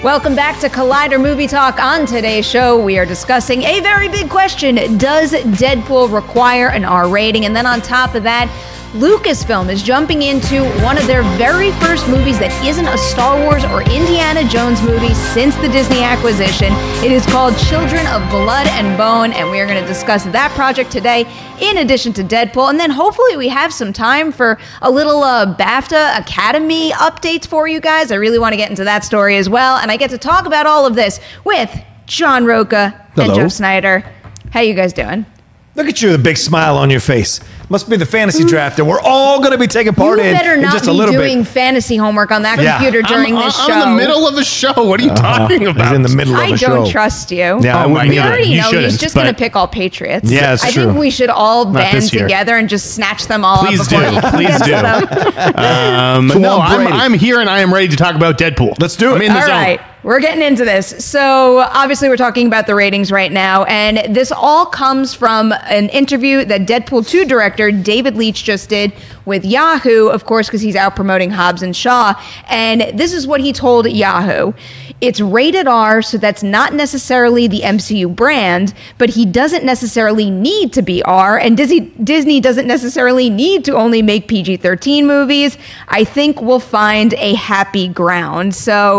Welcome back to Collider Movie Talk. On today's show, we are discussing a very big question. Does Deadpool require an R rating? And then on top of that, Lucasfilm is jumping into one of their very first movies that isn't a Star Wars or Indiana Jones movie since the Disney acquisition. It is called Children of Blood and Bone, and we are going to discuss that project today in addition to Deadpool. And then hopefully we have some time for a little BAFTA Academy updates for you guys. I really want to get into that story as well. And I get to talk about all of this with John Rocha and Jeff Sneider. How you guys doing? Look at you, the big smile on your face. Must be the fantasy draft that we're all going to be taking part in just a little bit. You better not be doing fantasy homework on that computer during this show. I'm in the middle of a show. What are you talking about? He's in the middle of a show. I don't trust you. Yeah, we already know he's just going to pick all Patriots. Yeah, that's true. I think we should all band together and just snatch them all up. Please do. No, I'm here and I am ready to talk about Deadpool. Let's do it. I'm in the zone. All right. We're getting into this. So obviously we're talking about the ratings right now, and this all comes from an interview that Deadpool 2 director David Leitch just did with Yahoo, of course, because he's out promoting Hobbs and Shaw. And this is what he told Yahoo. It's rated R, so that's not necessarily the MCU brand, but he doesn't necessarily need to be R, and Disney doesn't necessarily need to only make PG-13 movies. I think we'll find a happy ground. So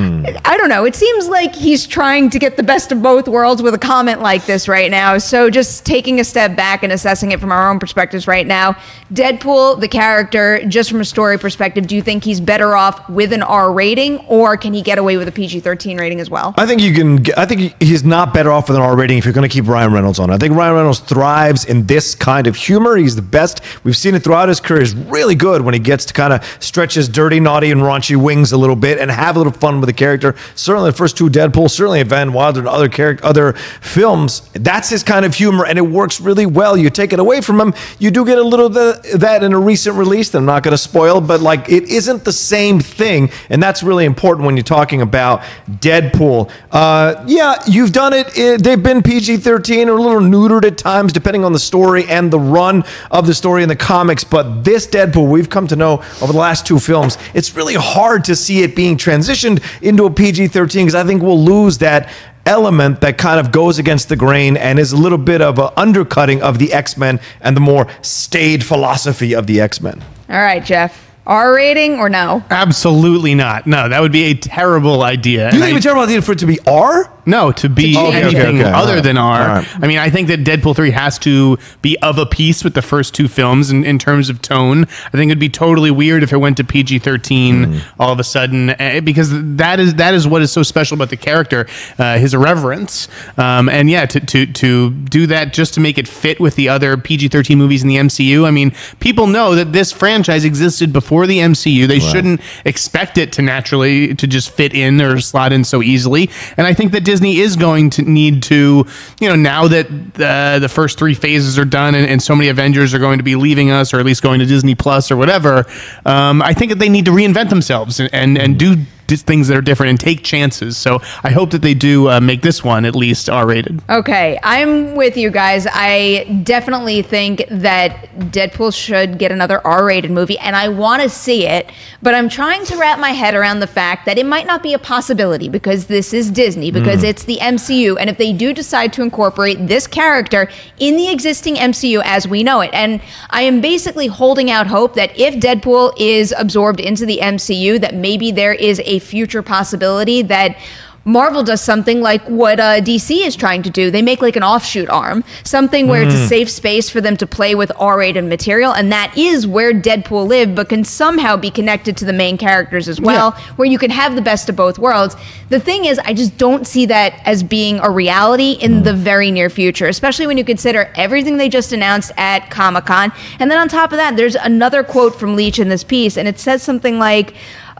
I don't know. It seems like he's trying to get the best of both worlds with a comment like this right now. So just taking a step back and assessing it from our own perspectives right now, Deadpool, the character, just from a story perspective, do you think he's better off with an R rating, or can he get away with a PG-13 rating as well? I think you can. I think he's not better off with an R rating if you're going to keep Ryan Reynolds on. I think Ryan Reynolds thrives in this kind of humor. He's the best. We've seen it throughout his career. He's really good when he gets to kind of stretch his dirty, naughty, and raunchy wings a little bit and have a little fun with the character. Certainly the first two Deadpool, certainly Van Wilder and other films, that's his kind of humor, and it works really well. You take it away from him, you do get a little of that in a recent release that I'm not going to spoil, but like it isn't the same thing, and that's really important when you're talking about Deadpool. Yeah, you've done it. They've been PG-13 or a little neutered at times, depending on the story and the run of the story in the comics, but this Deadpool we've come to know over the last two films, it's really hard to see it being transitioned into a PG-13 because I think we'll lose that element that kind of goes against the grain and is a little bit of an undercutting of the X-Men and the more staid philosophy of the X-Men. All right, Jeff. R rating or no? Absolutely not. No, that would be a terrible idea. You think it would be a terrible idea for it to be R? No, to be anything other than R. Right. I mean, I think that Deadpool 3 has to be of a piece with the first two films in terms of tone. I think it'd be totally weird if it went to PG-13 all of a sudden, because that is what is so special about the character, his irreverence. And yeah, to do that just to make it fit with the other PG-13 movies in the MCU. I mean, people know that this franchise existed before the MCU. They shouldn't expect it to naturally to just fit in or slot in so easily. And I think that Disney is going to need to, now that the first three phases are done and so many Avengers are going to be leaving us, or at least going to Disney Plus or whatever, I think that they need to reinvent themselves and do things that are different and take chances. So I hope that they do make this one at least R-rated. Okay, I'm with you guys. I definitely think that Deadpool should get another R-rated movie, and I want to see it, but I'm trying to wrap my head around the fact that it might not be a possibility because this is Disney, because it's the MCU, and if they do decide to incorporate this character in the existing MCU as we know it, and I am basically holding out hope that if Deadpool is absorbed into the MCU, that maybe there is a future possibility that Marvel does something like what DC is trying to do. They make like an offshoot arm, something where it's a safe space for them to play with R-rated material, and that is where Deadpool lived, but can somehow be connected to the main characters as well, where you can have the best of both worlds. The thing is, I just don't see that as being a reality in the very near future, especially when you consider everything they just announced at Comic-Con. And then on top of that, there's another quote from Leitch in this piece, and it says something like,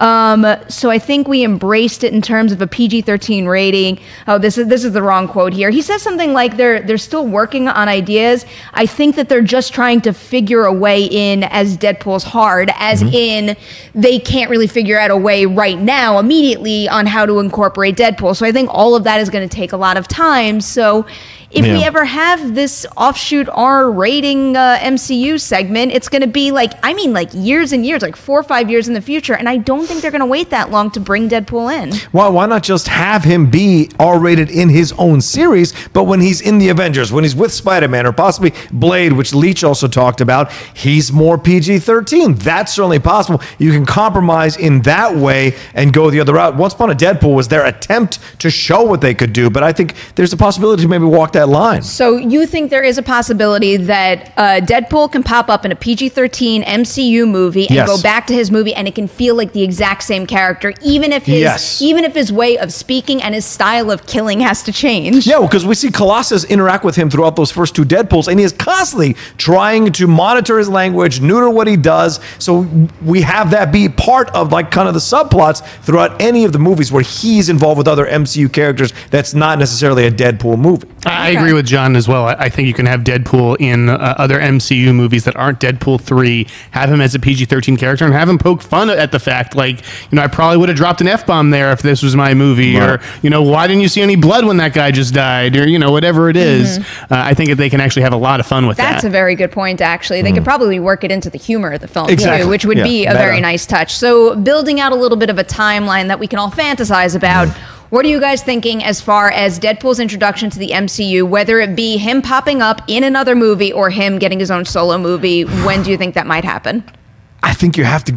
so I think we embraced it in terms of a PG-13 rating. Oh, this is the wrong quote here. He says something like they're still working on ideas. I think that they're just trying to figure a way in as Deadpool's hard, as in they can't really figure out a way right now immediately on how to incorporate Deadpool. So I think all of that is going to take a lot of time. So if we ever have this offshoot R rating MCU segment, it's going to be like years and years, like 4 or 5 years in the future. And I don't think they're going to wait that long to bring Deadpool in. Well, why not just have him be R-rated in his own series, but when he's in the Avengers, when he's with Spider-Man or possibly Blade, which Leitch also talked about, he's more PG-13. That's certainly possible. You can compromise in that way and go the other route. Once Upon a Deadpool was their attempt to show what they could do, but I think there's a possibility to maybe walk that line. So you think there is a possibility that Deadpool can pop up in a PG-13 MCU movie and go back to his movie, and it can feel like the exact same character, even if his way of speaking and his style of killing has to change? Yeah, because we see Colossus interact with him throughout those first 2 Deadpools, and he is constantly trying to monitor his language, neuter what he does. So we have that be part of like kind of the subplots throughout any of the movies where he's involved with other MCU characters. That's not necessarily a Deadpool movie. I agree with John as well. I think you can have Deadpool in other MCU movies that aren't Deadpool 3, have him as a PG-13 character, and have him poke fun at the fact, like, I probably would have dropped an F-bomb there if this was my movie, or, why didn't you see any blood when that guy just died, or, whatever it is. I think that they can actually have a lot of fun with that. That's a very good point, actually. They could probably work it into the humor of the film, too, which would be a very nice touch. So building out a little bit of a timeline that we can all fantasize about, what are you guys thinking as far as Deadpool's introduction to the MCU, whether it be him popping up in another movie or him getting his own solo movie? When do you think that might happen? I think you have to...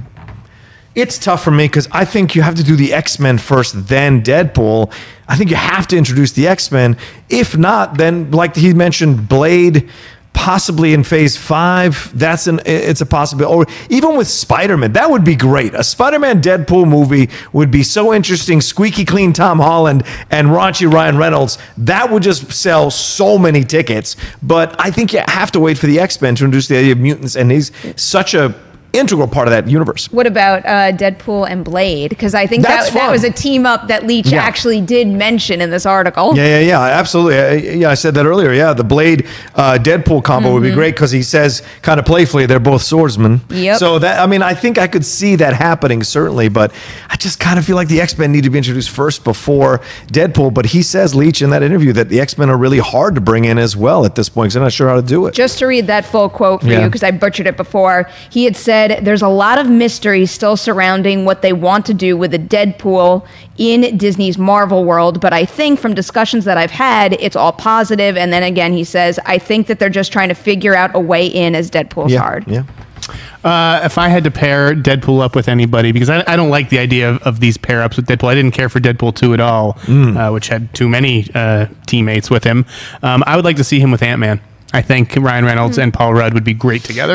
It's tough for me because I think you have to do the X-Men first, then Deadpool. I think you have to introduce the X-Men. If not, then, like he mentioned, Blade... possibly in phase 5, it's a possibility. Or even with Spider-Man, that would be great. A Spider-Man Deadpool movie would be so interesting. Squeaky clean Tom Holland and raunchy Ryan Reynolds. That would just sell so many tickets. But I think you have to wait for the X-Men to introduce the idea of mutants, and he's such a integral part of that universe. What about Deadpool and Blade? Because I think that was a team up that Leitch actually did mention in this article. Yeah, absolutely. I said that earlier. Yeah, the Blade Deadpool combo would be great because he says kind of playfully they're both swordsmen. Yep. So I think I could see that happening certainly, but I just kind of feel like the X-Men need to be introduced first before Deadpool. But he says, Leitch, in that interview, that the X-Men are really hard to bring in as well at this point because they're not sure how to do it. Just to read that full quote for you, because I butchered it before, he had said, there's a lot of mystery still surrounding what they want to do with a Deadpool in Disney's Marvel world, but I think from discussions that I've had, it's all positive. And then again, he says, I think that they're just trying to figure out a way in as Deadpool's hard. Yeah. If I had to pair Deadpool up with anybody, because I don't like the idea of these pair-ups with Deadpool. I didn't care for Deadpool 2 at all, which had too many teammates with him. I would like to see him with Ant-Man. I think Ryan Reynolds and Paul Rudd would be great together.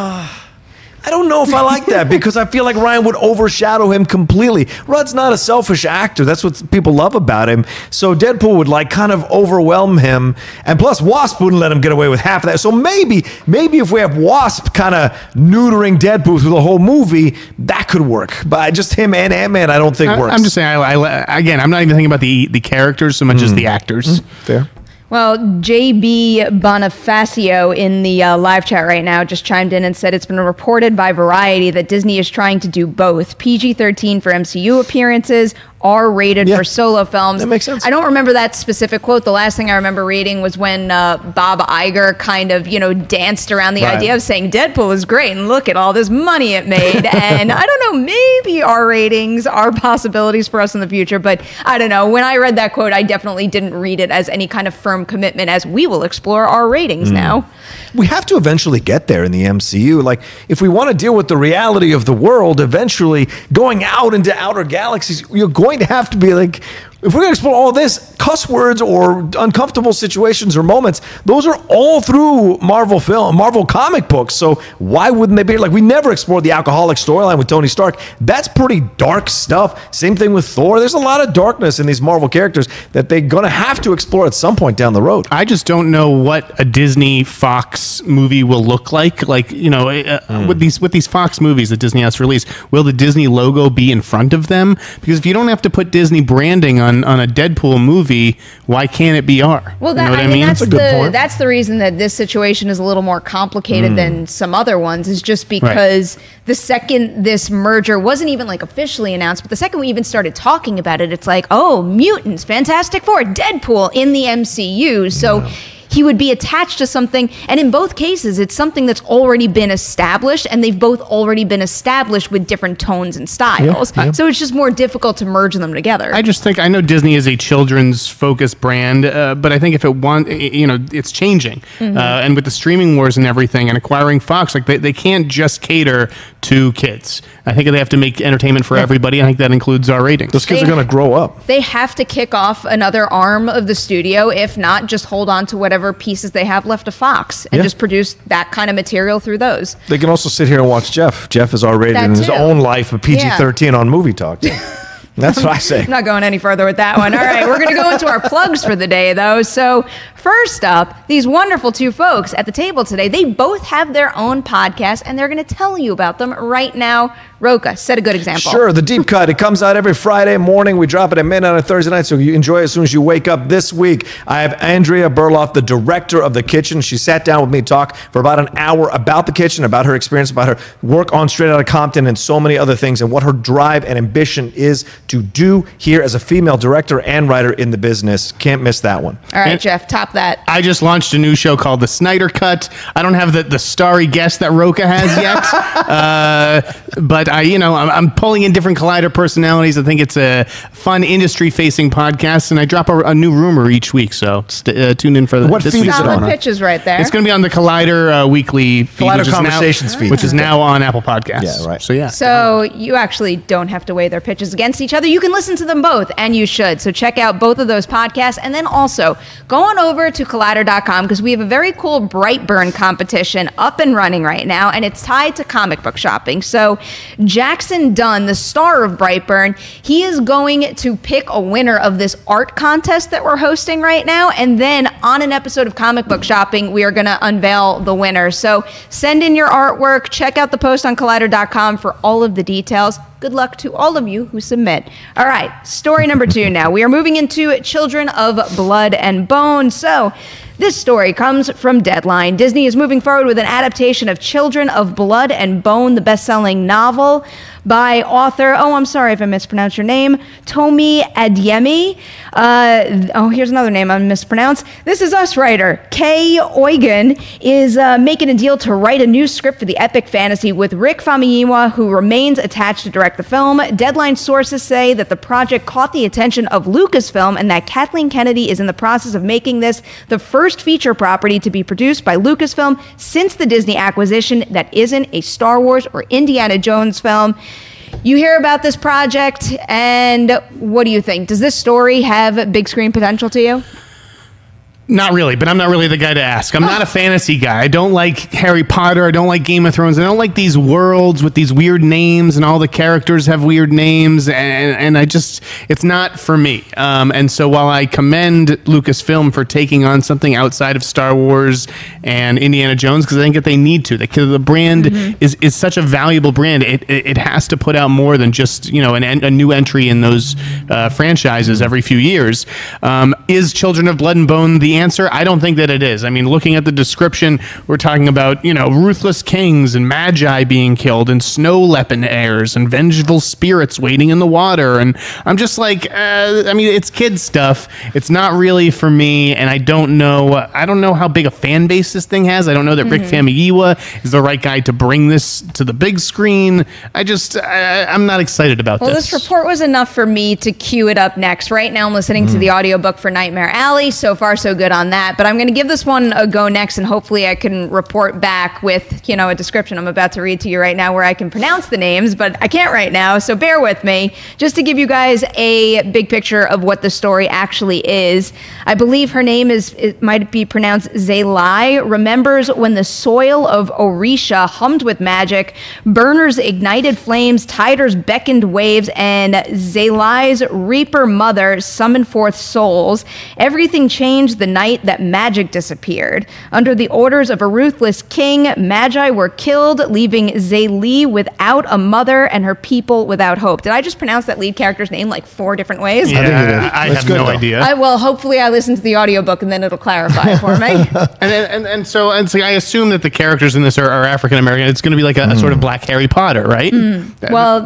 I don't know if I like that because I feel like Ryan would overshadow him completely. Rudd's not a selfish actor. That's what people love about him. So Deadpool would like kind of overwhelm him. And plus Wasp wouldn't let him get away with half of that. So maybe if we have Wasp kind of neutering Deadpool through the whole movie, that could work. But just him and Ant-Man I don't think works. I'm just saying, again, I'm not even thinking about the characters so much as the actors. Fair. Well, JB Bonifacio in the live chat right now just chimed in and said it's been reported by Variety that Disney is trying to do both PG-13 for MCU appearances, R-rated for solo films. That makes sense. I don't remember that specific quote. The last thing I remember reading was when Bob Iger kind of, danced around the idea of saying Deadpool is great and look at all this money it made. And I don't know, maybe R ratings are possibilities for us in the future, but I don't know. When I read that quote, I definitely didn't read it as any kind of firm commitment as we will explore R ratings now. We have to eventually get there in the MCU. Like, if we want to deal with the reality of the world, eventually going out into outer galaxies, you're going to have to be like, if we're going to explore all this, cuss words or uncomfortable situations or moments, those are all through Marvel comic books. So why wouldn't they be like, we never explored the alcoholic storyline with Tony Stark. That's pretty dark stuff. Same thing with Thor. There's a lot of darkness in these Marvel characters that they're going to have to explore at some point down the road. I just don't know what a Disney Fox movie will look like. Like, with these Fox movies that Disney has to release, will the Disney logo be in front of them? Because if you don't have to put Disney branding on on a Deadpool movie, why can't it be R? Well, you know what I mean? That's the reason that this situation is a little more complicated than some other ones, is just because the second this merger wasn't even like officially announced, but the second we even started talking about it, it's like, oh, mutants, Fantastic Four, Deadpool in the MCU. So he would be attached to something, and in both cases, it's something that's already been established, and they've both already been established with different tones and styles. Yeah. So it's just more difficult to merge them together. I know Disney is a children's focused brand, but I think if it's changing. And with the streaming wars and everything, and acquiring Fox, like they can't just cater to kids. I think they have to make entertainment for everybody. I think that includes our ratings. Those kids are going to grow up. They have to kick off another arm of the studio. If not, just hold on to whatever pieces they have left of Fox and just produce that kind of material through those. They can also sit here and watch Jeff. Jeff is R-rated in his own life, but PG-13 on Movie Talk. That's what I say. I'm not going any further with that one. All right, we're going to go into our plugs for the day, though. So first up, these wonderful two folks at the table today, they both have their own podcast, and they're going to tell you about them right now. Rocha, set a good example. Sure, The Deep Cut. It comes out every Friday morning. We drop it at midnight on Thursday night, so you enjoy it as soon as you wake up. This week, I have Andrea Berloff, the director of The Kitchen. She sat down with me to talk for about an hour about The Kitchen, about her experience, about her work on Straight Outta Compton, and so many other things, and what her drive and ambition is to do here as a female director and writer in the business. Can't miss that one. All right, Jeff, top that. I just launched a new show called The Sneider Cut. I don't have the starry guest that Rocha has yet, but I'm pulling in different Collider personalities. I think it's a fun industry-facing podcast, and I drop a new rumor each week. So tune in for what this feed week's is it on? Pitches right there. It's going to be on the Collider weekly feed, Collider Conversations feed, which is now on Apple Podcasts. Yeah, right. So you actually don't have to weigh their pitches against each other. You can listen to them both, and you should. So check out both of those podcasts, and then also go on over to Collider.com, because we have a very cool Brightburn competition up and running right now, and it's tied to comic book shopping. So Jackson Dunn, the star of Brightburn, he is going to pick a winner of this art contest that we're hosting right now, and then on an episode of Comic Book Shopping, we are going to unveil the winner. So send in your artwork, check out the post on Collider.com for all of the details. Good luck to all of you who submit. All right, story number 2 now. We are moving into Children of Blood and Bone. So this story comes from Deadline. Disney is moving forward with an adaptation of Children of Blood and Bone, the best-selling novel by author, I'm sorry if I mispronounced your name, Tomi Adeyemi. Here's another name I mispronounced. This Is Us writer Kay Oygen is making a deal to write a new script for the epic fantasy with Rick Famuyiwa, who remains attached to direct the film. Deadline sources say that the project caught the attention of Lucasfilm, and that Kathleen Kennedy is in the process of making this the first feature property to be produced by Lucasfilm since the Disney acquisition that isn't a Star Wars or Indiana Jones film. You hear about this project, and what do you think? Does this story have big screen potential to you? Not really, but I'm not really the guy to ask. I'm not a fantasy guy. I don't like Harry Potter. I don't like Game of Thrones. I don't like these worlds with these weird names, and all the characters have weird names, and it's not for me. And so while I commend Lucasfilm for taking on something outside of Star Wars and Indiana Jones, because I think that they need to. The brand is such a valuable brand. It has to put out more than just a new entry in those franchises every few years. Is Children of Blood and Bone the answer? I don't think that it is. I mean, looking at the description, we're talking about, ruthless kings and magi being killed and snow leopard heirs and vengeful spirits waiting in the water. And I'm just like, it's kid stuff. It's not really for me. And I don't know how big a fan base this thing has. I don't know that Rick Famuyiwa is the right guy to bring this to the big screen. I'm not excited about this. Well, this report was enough for me to queue it up next. Right now I'm listening to the audiobook for Nightmare Alley. So far, so good on that, but I'm going to give this one a go next, and hopefully I can report back with, a description I'm about to read to you right now where I can pronounce the names, but I can't right now, so bear with me, just to give you guys a big picture of what the story actually is. I believe her name it might be pronounced Zelai, remembers when the soil of Orisha hummed with magic, burners ignited flames, tiders beckoned waves, and Zelai's reaper mother summoned forth souls. Everything changed the night that magic disappeared. Under the orders of a ruthless king, Magi were killed, leaving Zaylee without a mother and her people without hope. Did I just pronounce that lead character's name like 4 different ways? Yeah, I have no idea. Well, hopefully I listened to the audiobook and then it'll clarify for me. and so I assume that the characters in this are African American. It's going to be like a sort of Black Harry Potter, right? Well,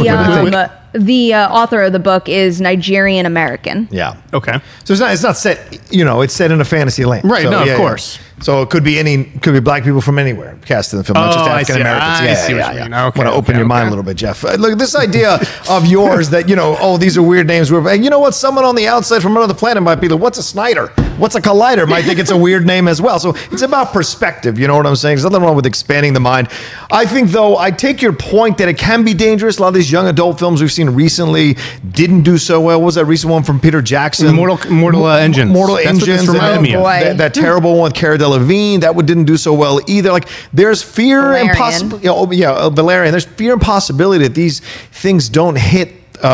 the author of the book is Nigerian American. Yeah. Okay. So it's not set, it's set in a fantasy land. Right. So, No, of course. So it could be black people from anywhere cast in the film, not just African Americans. I see what you mean. Okay, want to open your mind a little bit, Jeff. Look, this idea of yours that, these are weird names. And you know what? Someone on the outside from another planet might be like, what's a Sneider? What's a Collider? Might think it's a weird name as well. So it's about perspective. You know what I'm saying? There's nothing wrong with expanding the mind. I think, though, I take your point that it can be dangerous. A lot of these young adult films we've seen recently didn't do so well. What was that recent one from Peter Jackson? Mortal Engines. Mortal That's Engines. What this reminded me of. That terrible one with Cara Delevingne. That one didn't do so well either. Like, there's fear and possibility. Valerian. There's fear and possibility that these things don't hit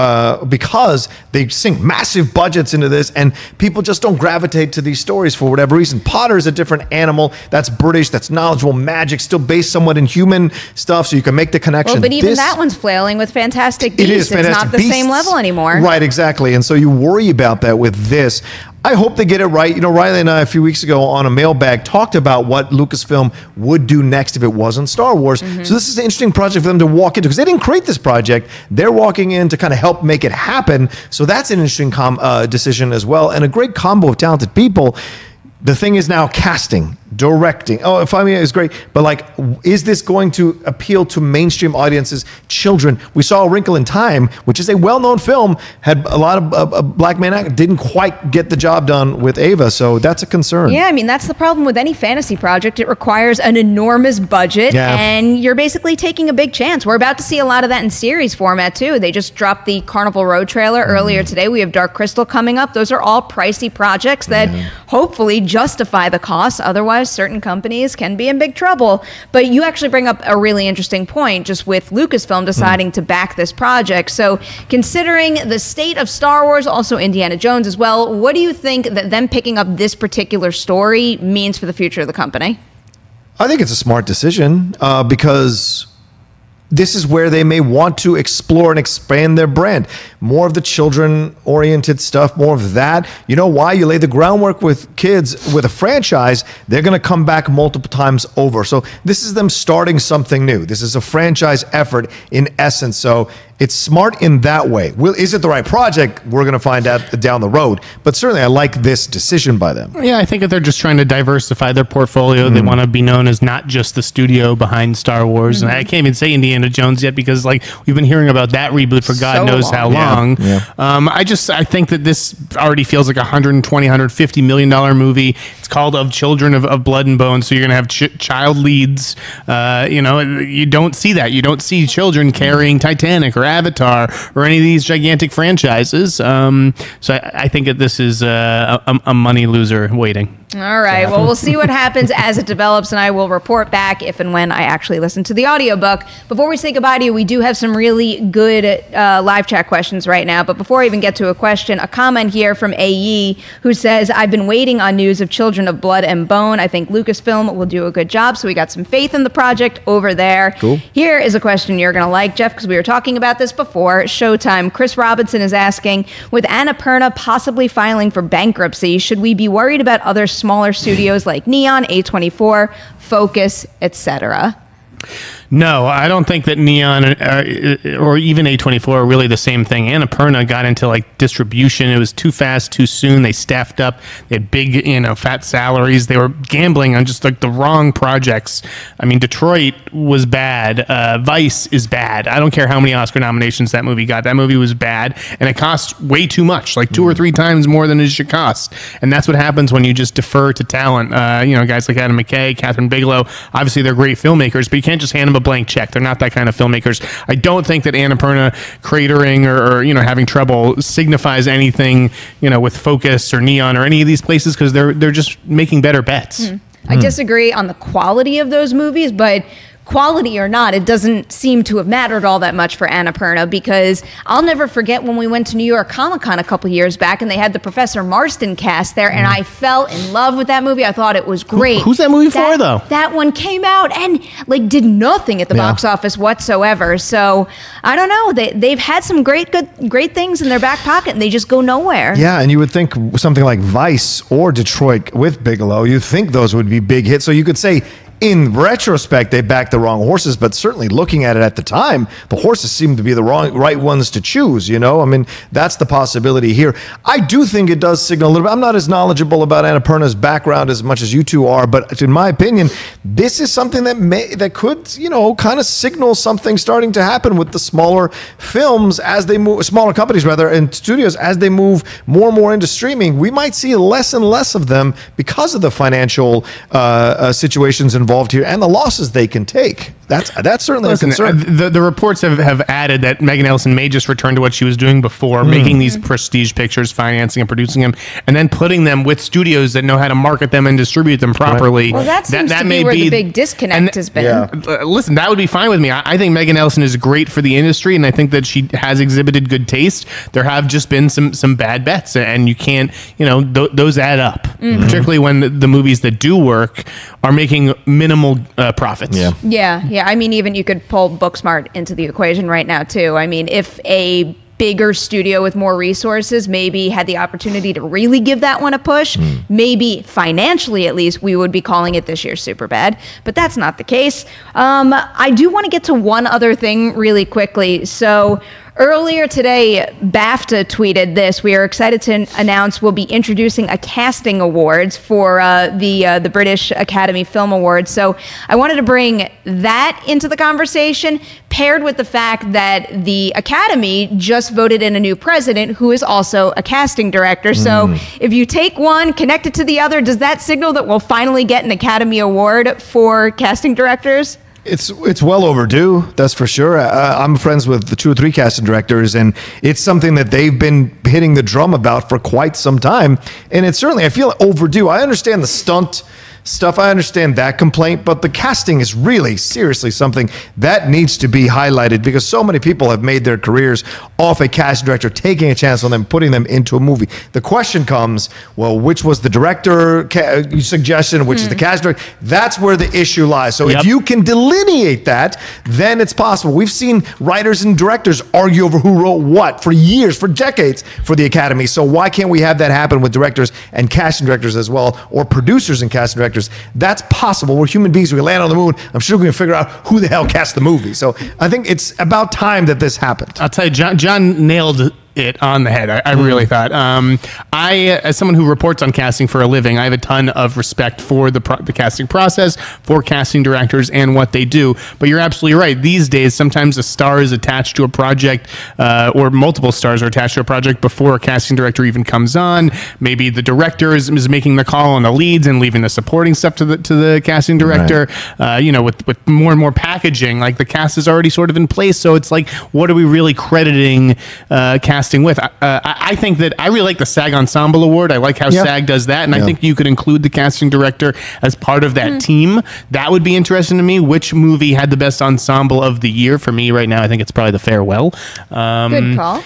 because they sink massive budgets into this and people just don't gravitate to these stories for whatever reason. Potter is a different animal. That's British. That's knowledgeable. Magic, still based somewhat in human stuff, so you can make the connection. Well, but even that one's flailing with Fantastic Beasts. It's not the same level anymore. Right, exactly. And so you worry about that with this. I hope they get it right. Riley and I a few weeks ago on a mailbag talked about what Lucasfilm would do next if it wasn't Star Wars. Mm-hmm. So this is an interesting project for them to walk into because they didn't create this project. They're walking in to kind of help make it happen. So that's an interesting decision as well, and a great combo of talented people. The thing is now casting, directing. Oh, Fami is great, but is this going to appeal to mainstream audiences, children? We saw A Wrinkle in Time, which is a well-known film, had a lot of black men actors, didn't quite get the job done with Ava, so that's a concern. Yeah, I mean, that's the problem with any fantasy project. It requires an enormous budget, and you're basically taking a big chance. We're about to see a lot of that in series format, too. They just dropped the Carnival Road trailer earlier today. We have Dark Crystal coming up. Those are all pricey projects that hopefully justify the costs. Otherwise, certain companies can be in big trouble. But you actually bring up a really interesting point just with Lucasfilm deciding to back this project. So considering the state of Star Wars, also Indiana Jones as well, what do you think that them picking up this particular story means for the future of the company? I think it's a smart decision because this is where they may want to explore and expand their brand. More of the children-oriented stuff, more of that. You know why? You lay the groundwork with kids with a franchise, they're going to come back multiple times over. So this is them starting something new. This is a franchise effort in essence. So it's smart in that way. Is it the right project? We're going to find out down the road. But certainly I like this decision by them. Yeah, I think that they're just trying to diversify their portfolio. They want to be known as not just the studio behind Star Wars. And I can't even say Indiana Jones yet because we've been hearing about that reboot for God knows how long. Yeah. I think that this already feels like $150 million movie. It's called Of Children of Blood and Bone. So you're going to have child leads. You don't see that. You don't see children carrying Titanic or Avatar or any of these gigantic franchises. So I think that this is a money loser waiting. All right. Well, we'll see what happens as it develops, and I will report back if and when I actually listen to the audiobook. Before we say goodbye to you, we do have some really good live chat questions right now. But before I even get to a question, a comment here from AE who says, I've been waiting on news of Children of Blood and Bone. I think Lucasfilm will do a good job. So we got some faith in the project over there. Cool. Here is a question you're going to like, Jeff, because we were talking about this before. Showtime. Chris Robinson is asking, with Annapurna possibly filing for bankruptcy, should we be worried about other smaller studios like Neon, A24, Focus, etc.? No, I don't think that Neon or even A24 are really the same thing. Annapurna got into distribution. It was too fast, too soon. They staffed up. They had big, fat salaries. They were gambling on just the wrong projects. I mean, Detroit was bad. Vice is bad. I don't care how many Oscar nominations that movie got. That movie was bad, and it cost way too much, 2 or 3 times more than it should cost. And that's what happens when you just defer to talent. Guys like Adam McKay, Catherine Bigelow, obviously they're great filmmakers, but you can't just hand them a blank check. They're not that kind of filmmakers. I don't think that Annapurna cratering or having trouble signifies anything, with Focus or Neon or any of these places, because they're just making better bets. I disagree on the quality of those movies, but quality or not, it doesn't seem to have mattered all that much for Annapurna, because I'll never forget when we went to New York Comic Con a couple years back and they had the Professor Marston cast there, and I fell in love with that movie. I thought it was great. Who's that movie for, though? That one came out and like did nothing at the box office whatsoever. So I don't know. They've had some great things in their back pocket, and they just go nowhere. Yeah, and you would think something like Vice or Detroit with Bigelow, you'd think those would be big hits. So you could say, in retrospect, they backed the wrong horses, but certainly looking at it at the time, the horses seemed to be the right ones to choose, you know? I mean, that's the possibility here. I do think it does signal a little bit. I'm not as knowledgeable about Annapurna's background as much as you two are, but in my opinion, this is something that could, you know, kind of signal something starting to happen with the smaller films as they move, smaller companies rather, and studios as they move more and more into streaming. We might see less and less of them because of the financial situations involved here and the losses they can take. That's certainly a concern. The reports have added that Megan Ellison may just return to what she was doing before, making these prestige pictures, financing and producing them, and then putting them with studios that know how to market them and distribute them properly. Well, that seems to be where the big disconnect has been. Yeah. Listen, that would be fine with me. I think Megan Ellison is great for the industry, and I think that she has exhibited good taste. There have just been some bad bets, and you can't, you know, those add up, particularly when the movies that do work are making minimal profits. Yeah. I mean, even you could pull Booksmart into the equation right now, too. I mean, if a bigger studio with more resources maybe had the opportunity to really give that one a push, maybe financially at least, we would be calling it this year's Superbad. But that's not the case. I do want to get to one other thing really quickly. So earlier today, BAFTA tweeted this. We are excited to announce we'll be introducing a casting awards for the British Academy Film Awards. So I wanted to bring that into the conversation, paired with the fact that the Academy just voted in a new president who is also a casting director. So if you take one, connect it to the other, does that signal that we'll finally get an Academy Award for casting directors? It's well overdue, that's for sure. I'm friends with the 2 or 3 casting directors, and it's something that they've been hitting the drum about for quite some time. And it's certainly, I feel overdue. I understand the stunt stuff. I understand that complaint, but the casting is really seriously something that needs to be highlighted, because so many people have made their careers off a casting director taking a chance on them, putting them into a movie. The question comes, well, which was the director suggestion, which is the casting director? That's where the issue lies. So if you can delineate that, then it's possible. We've seen writers and directors argue over who wrote what for years, for decades, for the Academy. So why can't we have that happen with directors and casting directors as well, or producers and casting directors? That's possible. We're human beings. We land on the moon. I'm sure we can figure out who the hell cast the movie. So I think it's about time that this happened. I'll tell you, John nailed it on the head. I really thought. As someone who reports on casting for a living, I have a ton of respect for the casting process, for casting directors and what they do. But you're absolutely right. These days, sometimes a star is attached to a project, or multiple stars are attached to a project before a casting director even comes on. Maybe the director is making the call on the leads and leaving the supporting stuff to the casting director. Right. With more and more packaging, like the cast is already sort of in place. So it's like, what are we really crediting casting with? I think that I really like the SAG Ensemble Award. I like how SAG does that, and I think you could include the casting director as part of that team. That would be interesting to me. Which movie had the best ensemble of the year? For me right now, I think it's probably The Farewell. Good call.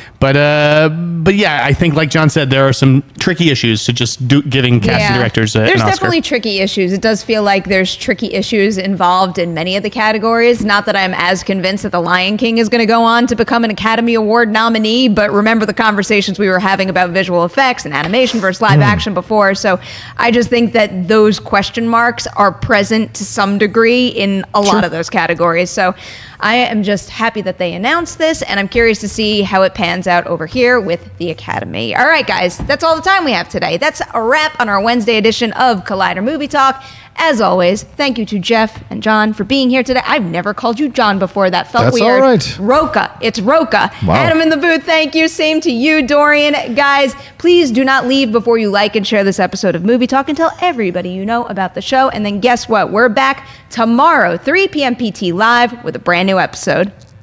But yeah, I think, like John said, there are some tricky issues to just giving casting directors an Oscar. There's definitely tricky issues. It does feel like there's tricky issues involved in many of the categories. Not that I'm as convinced that The Lion King is going to go on to become an Academy Award nominee, but remember the conversations we were having about visual effects and animation versus live action before. So I just think that those question marks are present to some degree in a lot of those categories. So I am just happy that they announced this, and I'm curious to see how it pans out over here with the Academy. All right, guys, that's all the time we have today. That's a wrap on our Wednesday edition of Collider Movie Talk. As always, thank you to Jeff and John for being here today. I've never called you John before. That felt weird. All right. Rocha. It's Rocha. Wow. Adam in the booth, thank you. Same to you, Dorian. Guys, please do not leave before you like and share this episode of Movie Talk and tell everybody you know about the show. And then guess what? We're back tomorrow, 3 p.m. PT Live with a brand new episode.